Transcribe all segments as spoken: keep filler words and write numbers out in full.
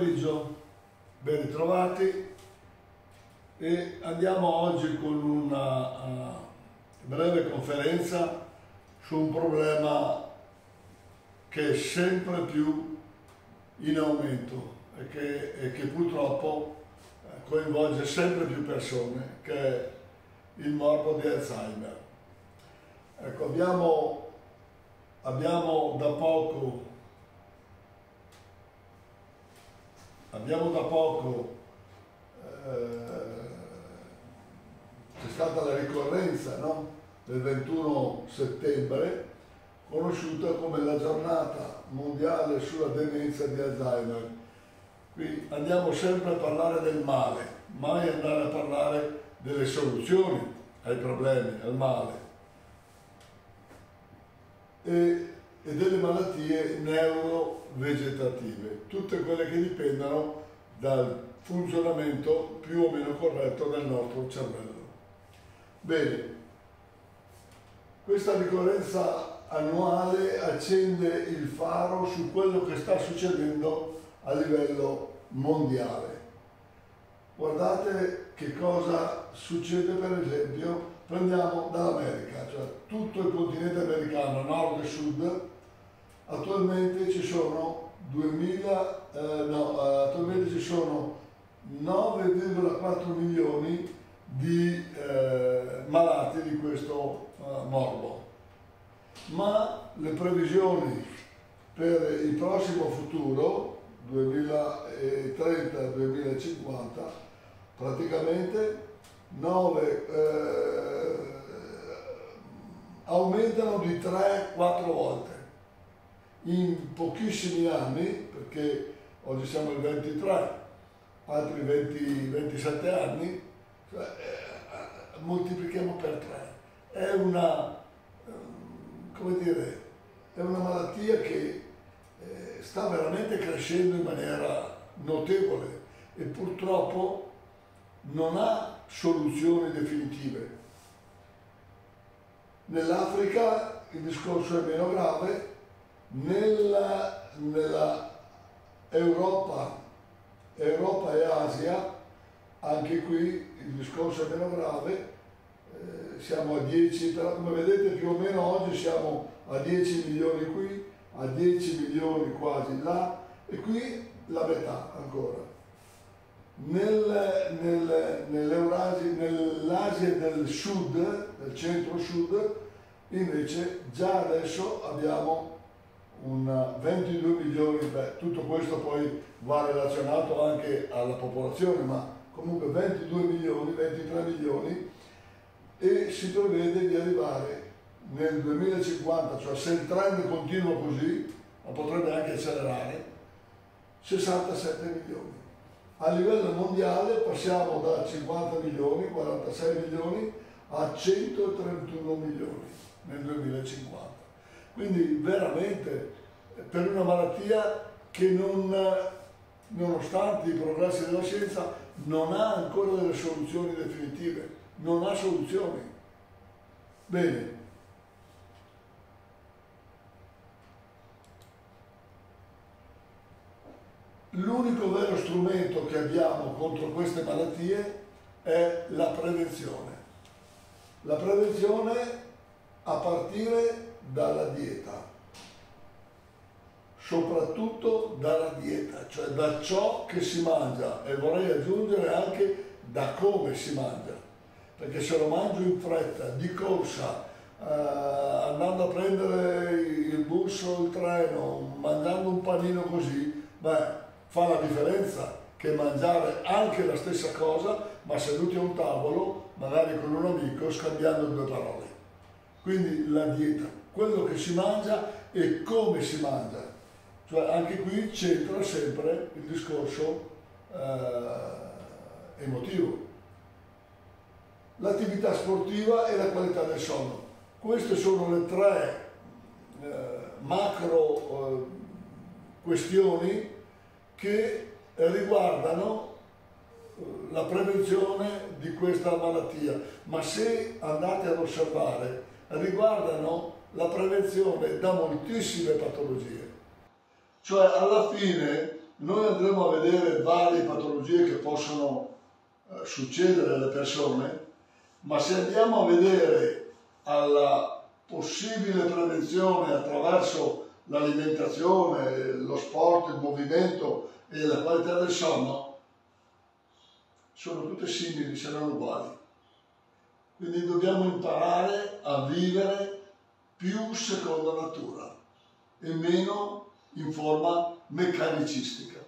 pomeriggio, ben ritrovati e andiamo oggi con una uh, breve conferenza su un problema che è sempre più in aumento e che, e che purtroppo uh, coinvolge sempre più persone, che è il morbo di Alzheimer. Ecco, abbiamo, abbiamo da poco Abbiamo da poco, eh, c'è stata la ricorrenza, no? Del ventuno settembre, conosciuta come la giornata mondiale sulla demenza di Alzheimer. Qui andiamo sempre a parlare del male, mai andare a parlare delle soluzioni ai problemi, al male. E, e delle malattie neurovegetative, tutte quelle che dipendono dal funzionamento più o meno corretto del nostro cervello. Bene, questa ricorrenza annuale accende il faro su quello che sta succedendo a livello mondiale. Guardate che cosa succede, per esempio, prendiamo dall'America, cioè tutto il continente americano, nord e sud. Attualmente ci sono duemila, eh, no, attualmente ci sono nove virgola quattro milioni di eh, malati di questo eh, morbo. Ma le previsioni per il prossimo futuro, duemilatrenta duemilacinquanta, praticamente nove, eh, aumentano di tre quattro volte. In pochissimi anni, perché oggi siamo il ventitré, altri venti ventisette anni, cioè, eh, moltiplichiamo per tre. È una, eh, come dire, è una malattia che eh, sta veramente crescendo in maniera notevole e purtroppo non ha soluzioni definitive. Nell'Africa il discorso è meno grave. Nella, nella Europa, Europa e Asia, anche qui il discorso è meno grave, eh, siamo a dieci, però come vedete più o meno oggi siamo a dieci milioni qui, a dieci milioni quasi là, e qui la metà ancora. Nel, nel, nell'Eurasia, nell'Asia del sud, del centro-sud, invece già adesso abbiamo un ventidue milioni, beh, tutto questo poi va relazionato anche alla popolazione, ma comunque ventidue milioni, ventitré milioni, e si prevede di arrivare nel duemilacinquanta, cioè se il trend continua così, ma potrebbe anche accelerare, sessantasette milioni. A livello mondiale passiamo da cinquanta milioni, quarantasei milioni a centotrentuno milioni nel duemilacinquanta. Quindi veramente per una malattia che non, nonostante i progressi della scienza, non ha ancora delle soluzioni definitive, non ha soluzioni. Bene. L'unico vero strumento che abbiamo contro queste malattie è la prevenzione. La prevenzione a partire dalla dieta, soprattutto dalla dieta, cioè da ciò che si mangia, e vorrei aggiungere anche da come si mangia, perché se lo mangio in fretta, di corsa, eh, andando a prendere il bus o il treno, mangiando un panino così, beh, fa la differenza che mangiare anche la stessa cosa, ma seduti a un tavolo, magari con un amico, scambiando due parole. Quindi la dieta, quello che si mangia e come si mangia, cioè anche qui c'entra sempre il discorso eh, emotivo. L'attività sportiva e la qualità del sonno. Queste sono le tre eh, macro eh, questioni che riguardano la prevenzione di questa malattia, ma se andate ad osservare riguardano la prevenzione da moltissime patologie. Cioè alla fine noi andremo a vedere varie patologie che possono eh, succedere alle persone, ma se andiamo a vedere alla possibile prevenzione attraverso l'alimentazione, lo sport, il movimento e la qualità del sonno, sono tutte simili, se non uguali. Quindi dobbiamo imparare a vivere più secondo natura e meno in forma meccanicistica.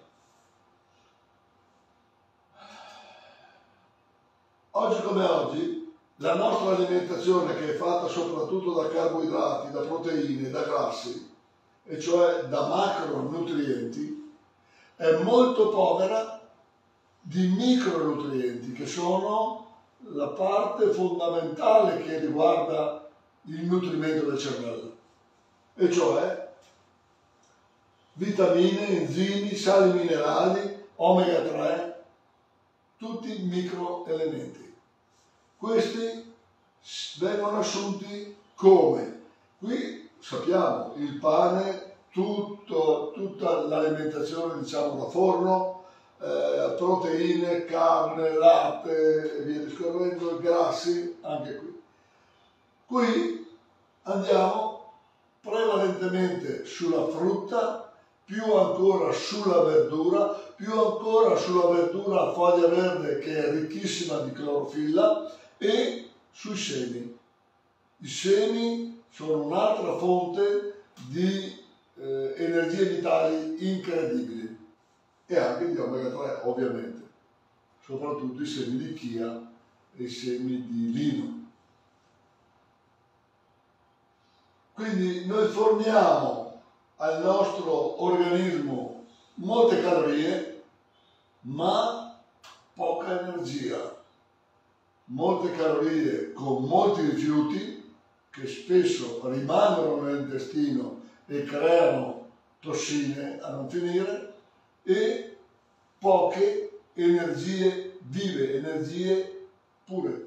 Oggi come oggi, la nostra alimentazione, che è fatta soprattutto da carboidrati, da proteine, da grassi, e cioè da macronutrienti, è molto povera di micronutrienti, che sono la parte fondamentale che riguarda il nutrimento del cervello, e cioè vitamine, enzimi, sali minerali, omega tre, tutti microelementi. Questi vengono assunti come? Qui sappiamo il pane, tutto, tutta l'alimentazione diciamo da forno, eh, proteine, carne, latte e via discorrendo, grassi, anche qui. Qui andiamo prevalentemente sulla frutta, più ancora sulla verdura, più ancora sulla verdura a foglia verde che è ricchissima di clorofilla e sui semi. I semi sono un'altra fonte di eh, energie vitali incredibili e anche di omega tre ovviamente, soprattutto i semi di chia e i semi di lino. Quindi noi forniamo al nostro organismo molte calorie, ma poca energia. Molte calorie con molti rifiuti che spesso rimangono nell'intestino e creano tossine a non finire, e poche energie vive, energie pure.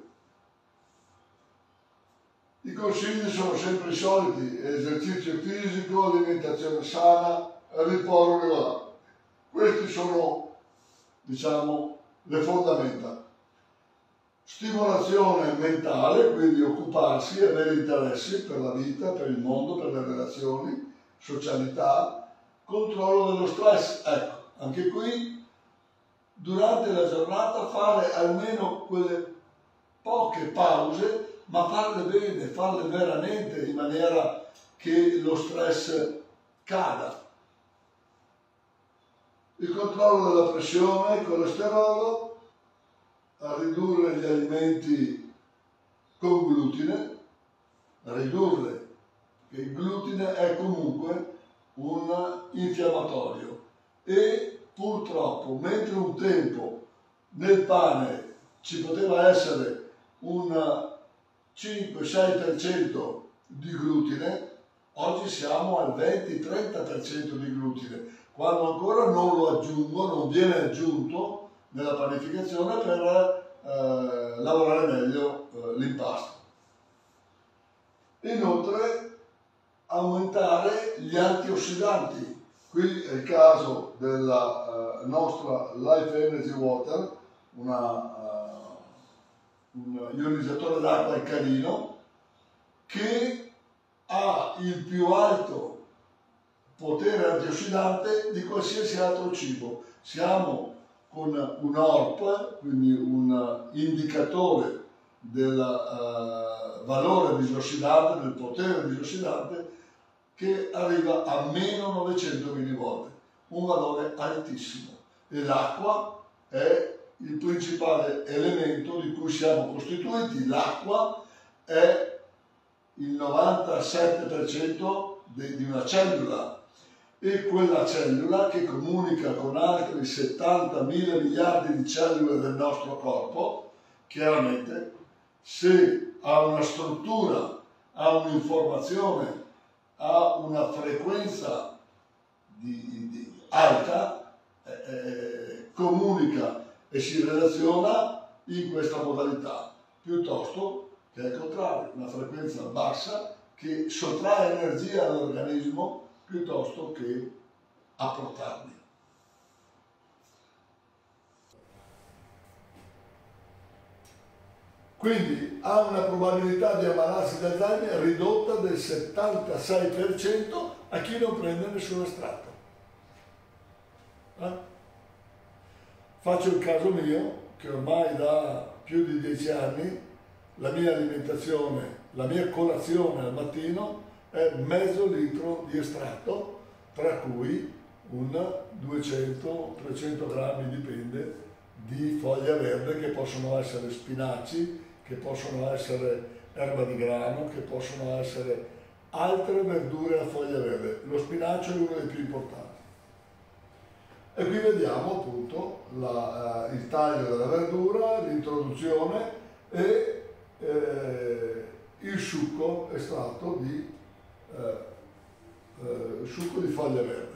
I consigli sono sempre i soliti: esercizio fisico, alimentazione sana, riposo regolare. Questi sono, diciamo, le fondamenta. Stimolazione mentale, quindi occuparsi, avere interessi per la vita, per il mondo, per le relazioni, socialità, controllo dello stress. Ecco, anche qui, durante la giornata fare almeno quelle poche pause, ma farle bene, farle veramente in maniera che lo stress cada. Il controllo della pressione, il colesterolo, a ridurre gli alimenti con glutine, a ridurre che il glutine è comunque un infiammatorio e purtroppo mentre un tempo nel pane ci poteva essere un cinque sei per cento di glutine, oggi siamo al venti trenta per cento di glutine, quando ancora non lo aggiungo, non viene aggiunto nella panificazione per eh, lavorare meglio eh, l'impasto. Inoltre aumentare gli antiossidanti. Qui è il caso della eh, nostra Life Energy Water, una un ionizzatore d'acqua alcalino che ha il più alto potere antiossidante di qualsiasi altro cibo. Siamo con un O R P, quindi un indicatore del uh, valore disossidante, del potere disossidante, che arriva a meno novecento millivolt, un valore altissimo. E l'acqua è il principale elemento di cui siamo costituiti. L'acqua è il novantasette per cento di una cellula, e quella cellula che comunica con altri settantamila miliardi di cellule del nostro corpo, chiaramente se ha una struttura, ha un'informazione, ha una frequenza di, di alta, eh, comunica e si relaziona in questa modalità, piuttosto che al contrario, una frequenza bassa che sottrae energia all'organismo piuttosto che apportarne. Quindi ha una probabilità di ammalarsi di Alzheimer ridotta del settantasei per cento a chi non prende nessun estratto. Eh? Faccio il caso mio, che ormai da più di dieci anni la mia alimentazione, la mia colazione al mattino è mezzo litro di estratto, tra cui un duecento trecento grammi, dipende, di foglia verde, che possono essere spinaci, che possono essere erba di grano, che possono essere altre verdure a foglia verde. Lo spinacio è uno dei più importanti. E qui vediamo appunto la, uh, il taglio della verdura, l'introduzione e eh, il succo estratto di, eh, eh, succo di foglia verde.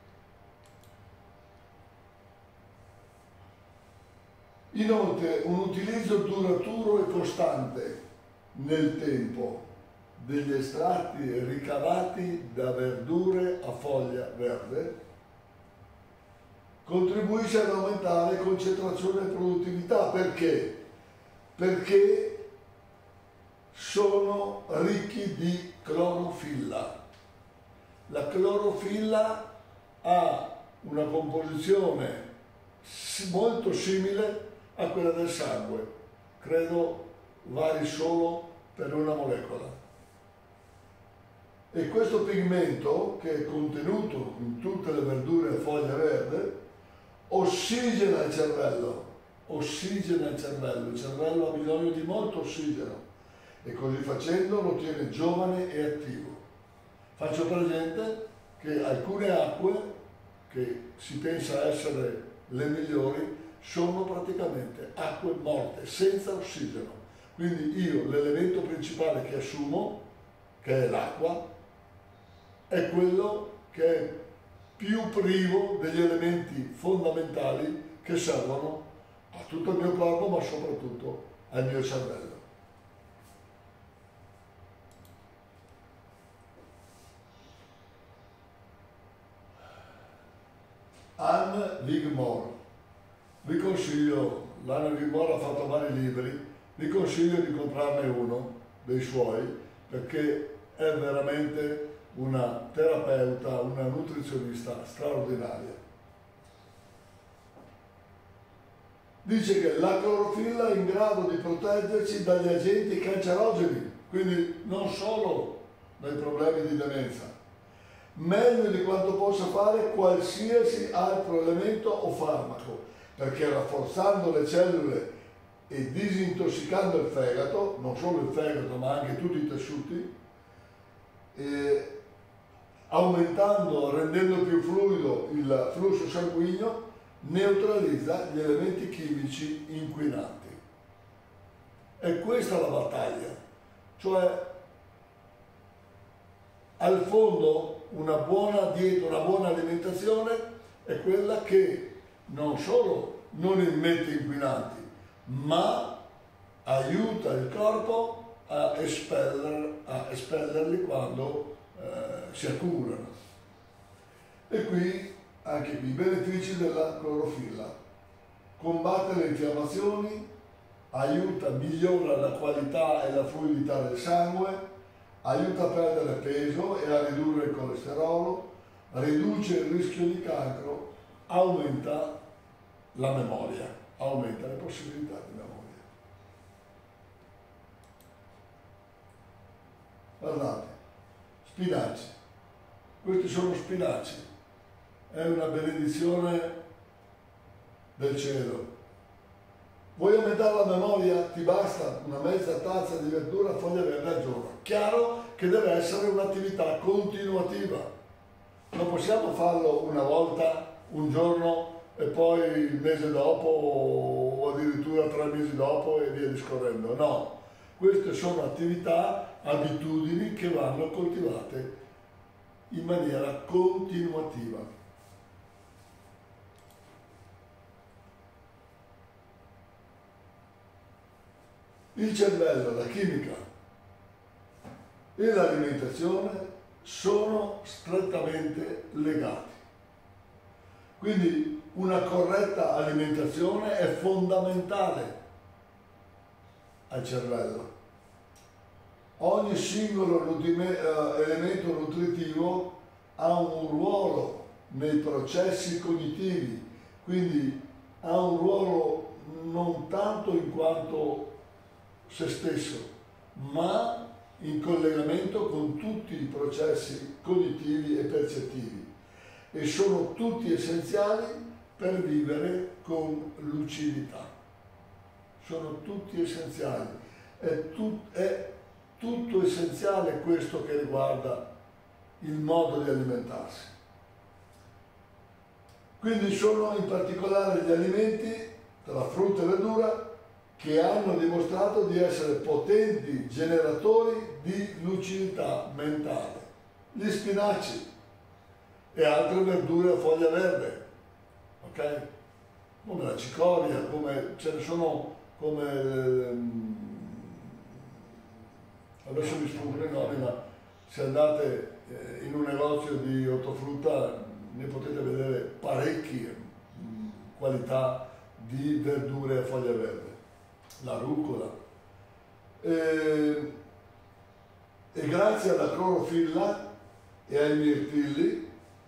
Inoltre un utilizzo duraturo e costante nel tempo degli estratti ricavati da verdure a foglia verde contribuisce ad aumentare concentrazione e produttività. Perché? Perché sono ricchi di clorofilla. La clorofilla ha una composizione molto simile a quella del sangue, credo vari solo per una molecola. E questo pigmento, che è contenuto in tutte le verdure a foglia verde, ossigena il cervello, ossigena il cervello, il cervello ha bisogno di molto ossigeno e così facendo lo tiene giovane e attivo. Faccio presente che alcune acque, che si pensa essere le migliori, sono praticamente acque morte, senza ossigeno. Quindi io l'elemento principale che assumo, che è l'acqua, è quello che è più privo degli elementi fondamentali che servono a tutto il mio corpo, ma soprattutto al mio cervello. Anne Wigmore. Vi consiglio, Anne Wigmore ha fatto vari libri, vi consiglio di comprarne uno dei suoi, perché è veramente una terapeuta, una nutrizionista straordinaria. Dice che la clorofilla è in grado di proteggerci dagli agenti cancerogeni, quindi non solo dai problemi di demenza, meglio di quanto possa fare qualsiasi altro elemento o farmaco, perché rafforzando le cellule e disintossicando il fegato, non solo il fegato ma anche tutti i tessuti, eh, aumentando, rendendo più fluido il flusso sanguigno, neutralizza gli elementi chimici inquinanti. E questa è la battaglia, cioè al fondo una buona dieta, una buona alimentazione è quella che non solo non immette inquinanti, ma aiuta il corpo a, espeller, a espellerli quando eh, si accumulano. E qui anche qui i benefici della clorofilla: combatte le infiammazioni, aiuta, migliora la qualità e la fluidità del sangue, aiuta a perdere peso e a ridurre il colesterolo, riduce il rischio di cancro, aumenta la memoria, aumenta le possibilità di memoria. Guardate, spinaci, questi sono spinaci, è una benedizione del cielo. Vuoi aumentare la memoria? Ti basta una mezza tazza di verdura a foglia verde al giorno. Chiaro che deve essere un'attività continuativa. Non possiamo farlo una volta, un giorno e poi il mese dopo o addirittura tre mesi dopo e via discorrendo. No, queste sono attività, abitudini che vanno coltivate in maniera continuativa. Il cervello, la chimica e l'alimentazione sono strettamente legati. Quindi una corretta alimentazione è fondamentale al cervello. Ogni singolo elemento nutritivo ha un ruolo nei processi cognitivi, quindi ha un ruolo non tanto in quanto se stesso, ma in collegamento con tutti i processi cognitivi e percettivi, e sono tutti essenziali per vivere con lucidità. Sono tutti essenziali. È, tut, è tutto essenziale questo che riguarda il modo di alimentarsi. Quindi sono in particolare gli alimenti, tra frutta e verdura, che hanno dimostrato di essere potenti generatori di lucidità mentale. Gli spinaci e altre verdure a foglia verde, ok? Come la cicoria, come ce ne sono, come ehm, adesso mi sfuggono i nomi, ma se andate eh, in un negozio di ortofrutta ne potete vedere parecchie mh, qualità di verdure a foglia verde. La rucola, e, e grazie alla clorofilla e ai mirtilli,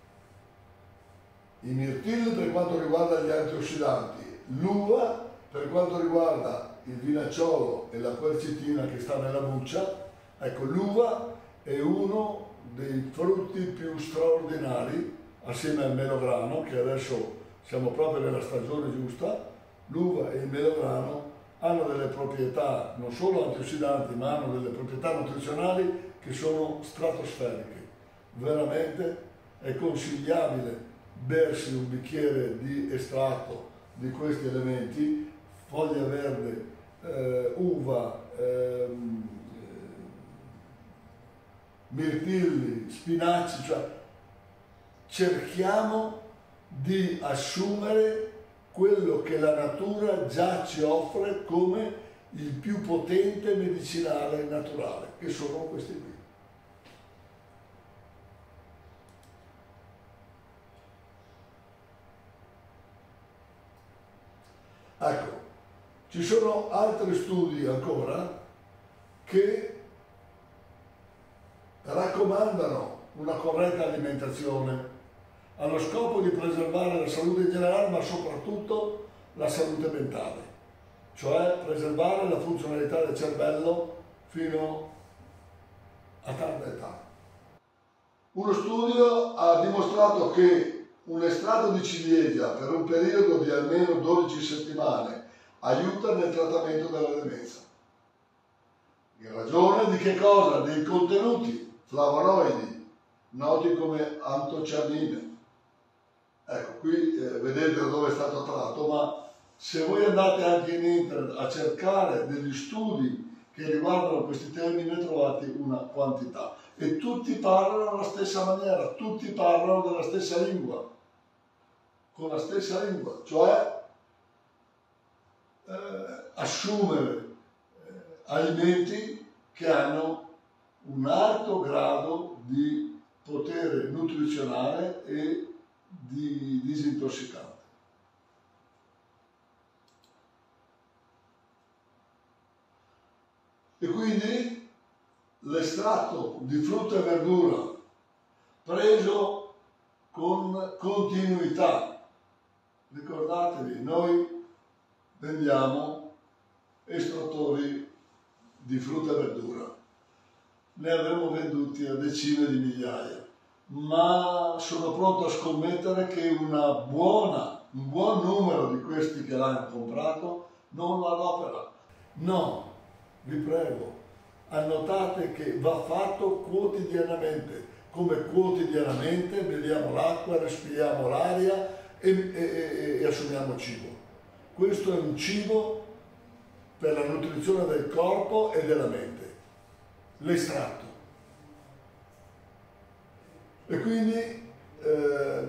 i mirtilli per quanto riguarda gli antiossidanti, l'uva per quanto riguarda il vinacciolo e la quercetina che sta nella buccia. Ecco, l'uva è uno dei frutti più straordinari, assieme al melograno, che adesso siamo proprio nella stagione giusta. L'uva e il melograno hanno delle proprietà non solo antiossidanti, ma hanno delle proprietà nutrizionali che sono stratosferiche. Veramente è consigliabile bersi un bicchiere di estratto di questi elementi, foglia verde, eh, uva, ehm, mirtilli, spinaci, cioè cerchiamo di assumere quello che la natura già ci offre come il più potente medicinale naturale, che sono questi qui. Ecco, ci sono altri studi ancora che raccomandano una corretta alimentazione allo scopo di preservare la salute in generale, ma soprattutto la salute mentale, cioè preservare la funzionalità del cervello fino a tarda età. Uno studio ha dimostrato che un estratto di ciliegia per un periodo di almeno dodici settimane aiuta nel trattamento della demenza. In ragione di che cosa? Dei contenuti flavonoidi, noti come antocianine. Ecco, qui eh, vedete da dove è stato tratto, ma se voi andate anche in internet a cercare degli studi che riguardano questi temi, ne trovate una quantità. E tutti parlano alla stessa maniera, tutti parlano della stessa lingua, con la stessa lingua, cioè eh, assumere eh, alimenti che hanno un alto grado di potere nutrizionale e di disintossicante. E quindi l'estratto di frutta e verdura preso con continuità. Ricordatevi, noi vendiamo estrattori di frutta e verdura. Ne avremo venduti a decine di migliaia, ma sono pronto a scommettere che una buona, un buon numero di questi che l'hanno comprato non lo adopera. No, vi prego, annotate che va fatto quotidianamente, come quotidianamente beviamo l'acqua, respiriamo l'aria e, e, e assumiamo cibo. Questo è un cibo per la nutrizione del corpo e della mente, l'estratto. E quindi eh,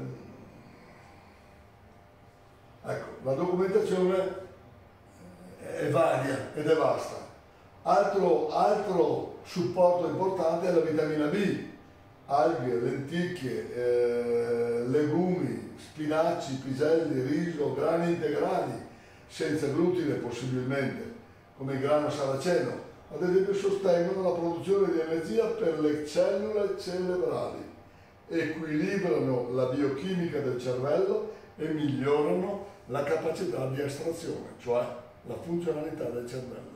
ecco, la documentazione è varia ed è vasta. Altro, altro supporto importante è la vitamina B, alghe, lenticchie, eh, legumi, spinaci, piselli, riso, grani integrali, senza glutine possibilmente, come il grano saraceno, ad esempio sostengono la produzione di energia per le cellule cerebrali, equilibrano la biochimica del cervello e migliorano la capacità di astrazione, cioè la funzionalità del cervello.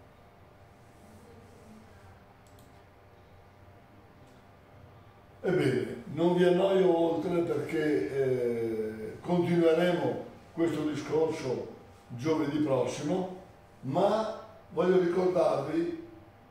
Ebbene, non vi annoio oltre perché eh, continueremo questo discorso giovedì prossimo, ma voglio ricordarvi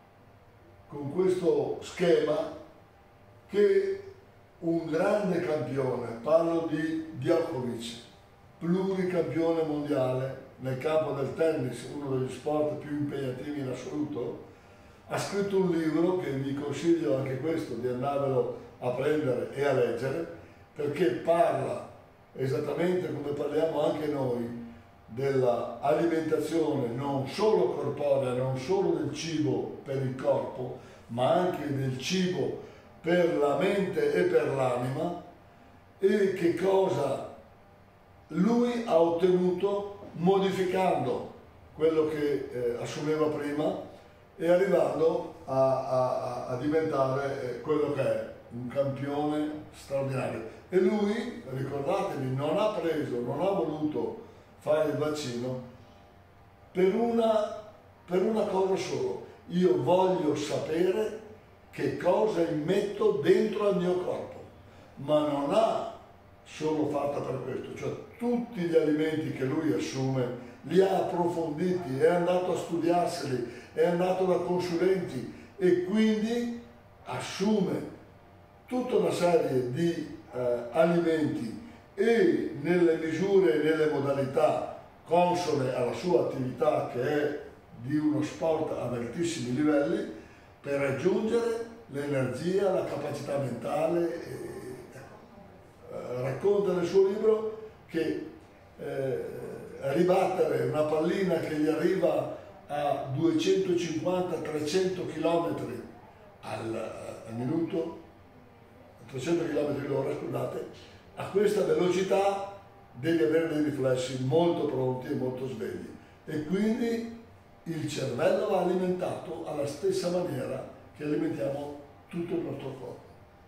con questo schema che un grande campione, parlo di Djokovic, pluricampione mondiale nel campo del tennis, uno degli sport più impegnativi in assoluto, ha scritto un libro che vi consiglio anche questo di andarvelo a prendere e a leggere, perché parla esattamente come parliamo anche noi dell'alimentazione non solo corporea, non solo del cibo per il corpo, ma anche del cibo per la mente e per l'anima, e che cosa lui ha ottenuto modificando quello che eh, assumeva prima e arrivando a, a, a diventare eh, quello che è, un campione straordinario. E lui, ricordatevi, non ha preso, non ha voluto fare il vaccino per una, per una cosa solo: io voglio sapere che cosa immetto dentro al mio corpo, ma non ha solo fatta per questo, cioè tutti gli alimenti che lui assume li ha approfonditi, è andato a studiarseli, è andato da consulenti e quindi assume tutta una serie di eh, alimenti e nelle misure e nelle modalità consone alla sua attività, che è di uno sport ad altissimi livelli, per raggiungere l'energia, la capacità mentale. E, ecco, racconta nel suo libro che eh, ribattere una pallina che gli arriva a duecentocinquanta trecento chilometri al, al minuto, trecento chilometri l'ora, scusate, a questa velocità devi avere dei riflessi molto pronti e molto svegli, e quindi il cervello va alimentato alla stessa maniera che alimentiamo tutto il nostro corpo.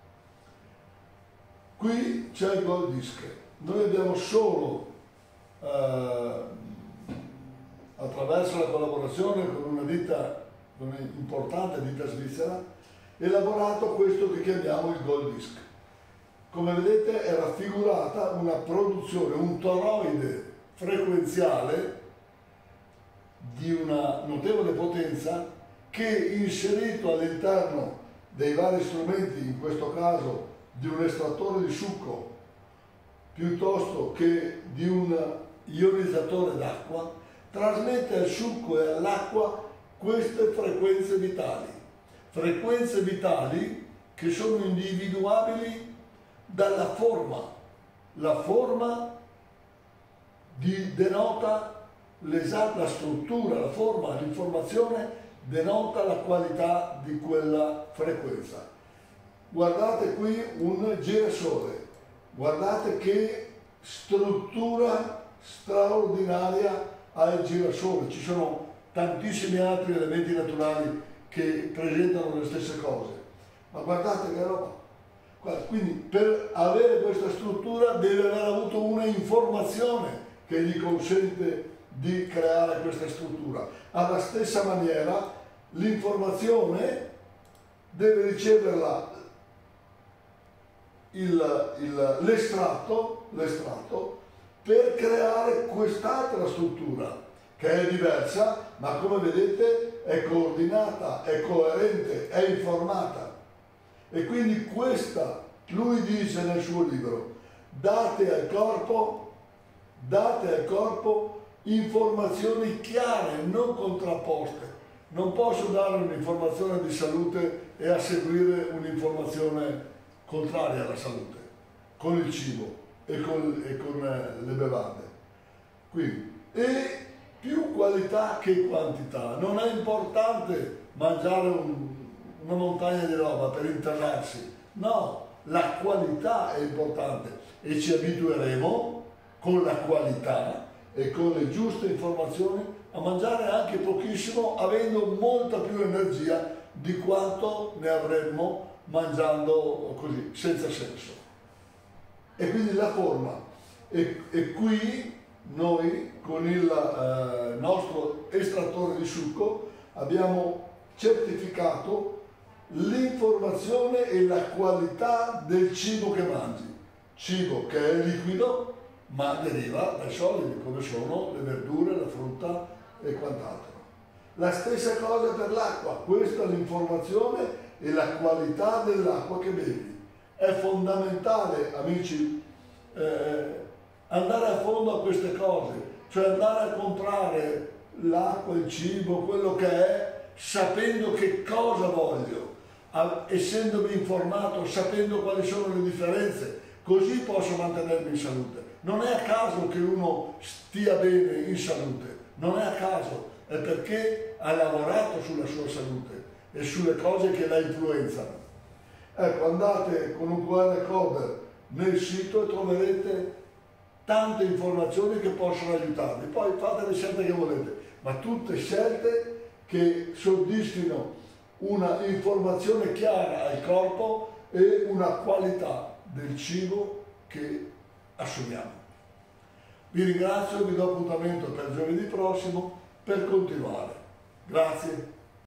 Qui c'è il Gold Disc. Noi abbiamo solo eh, attraverso la collaborazione con una ditta, con un'importante ditta svizzera, elaborato questo che chiamiamo il Gold Disc. Come vedete è raffigurata una produzione, un toroide frequenziale di una notevole potenza che, inserito all'interno dei vari strumenti, in questo caso di un estrattore di succo piuttosto che di un ionizzatore d'acqua, trasmette al succo e all'acqua queste frequenze vitali. Frequenze vitali che sono individuabili dalla forma. La forma di, denota l'esatta struttura, la forma, l'informazione denota la qualità di quella frequenza. Guardate qui un girasole, guardate che struttura straordinaria ha il girasole. Ci sono tantissimi altri elementi naturali che presentano le stesse cose, ma guardate che roba. Quindi per avere questa struttura deve aver avuto una informazione che gli consente di creare questa struttura. Alla stessa maniera l'informazione deve riceverla l'estratto per creare quest'altra struttura che è diversa, ma come vedete è coordinata, è coerente, è informata. E quindi questa, lui dice nel suo libro, date al corpo, date al corpo informazioni chiare, non contrapposte. Non posso dare un'informazione di salute e a seguire un'informazione contraria alla salute, con il cibo e con, e con le bevande. Quindi, e più qualità che quantità. Non è importante mangiare un, una montagna di roba per internarsi, no, la qualità è importante e ci abitueremo con la qualità e con le giuste informazioni a mangiare anche pochissimo, avendo molta più energia di quanto ne avremmo mangiando così, senza senso. E quindi la forma. E, e qui noi con il eh, nostro estrattore di succo abbiamo certificato l'informazione e la qualità del cibo che mangi. Cibo che è liquido ma deriva dai solidi, come sono le verdure, la frutta e quant'altro. La stessa cosa per l'acqua, questa è l'informazione e la qualità dell'acqua che bevi. È fondamentale, amici, eh, andare a fondo a queste cose, cioè andare a comprare l'acqua, il cibo, quello che è, sapendo che cosa voglio, essendomi informato, sapendo quali sono le differenze, così posso mantenermi in salute. Non è a caso che uno stia bene in salute, non è a caso, è perché ha lavorato sulla sua salute e sulle cose che la influenzano. Ecco, andate con un Q R code nel sito e troverete tante informazioni che possono aiutarvi. Poi fate le scelte che volete, ma tutte scelte che soddisfino una informazione chiara al corpo e una qualità del cibo che assumiamo. Vi ringrazio e vi do appuntamento per giovedì prossimo per continuare. Grazie.